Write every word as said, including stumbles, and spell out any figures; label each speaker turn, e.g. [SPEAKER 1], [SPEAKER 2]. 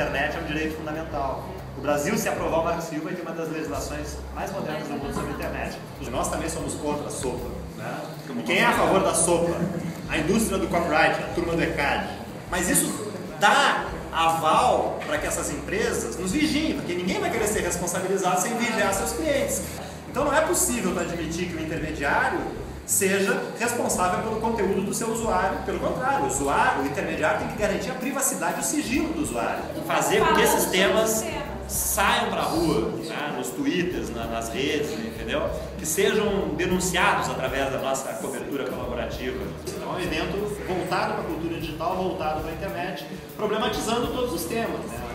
[SPEAKER 1] internet é um direito fundamental. O Brasil, se aprovar o Marco Civil, vai ter uma das legislações mais modernas do mundo sobre a internet. E nós também somos contra a SOPA. Né? Quem é a favor da SOPA? A indústria do copyright, a turma do ECAD. Mas isso dá aval para que essas empresas nos vigiem, porque ninguém vai querer ser responsabilizado sem vigiar seus clientes. Então não é possível admitir que o intermediário seja responsável pelo conteúdo do seu usuário. Pelo contrário, o usuário, o intermediário tem que garantir a privacidade e o sigilo do usuário. Fazer com que esses temas saiam para a rua, né, nos twitters, na, nas redes, entendeu? Que sejam denunciados através da nossa cobertura colaborativa. Então é um evento voltado para a cultura digital, voltado para a internet, problematizando todos os temas, né?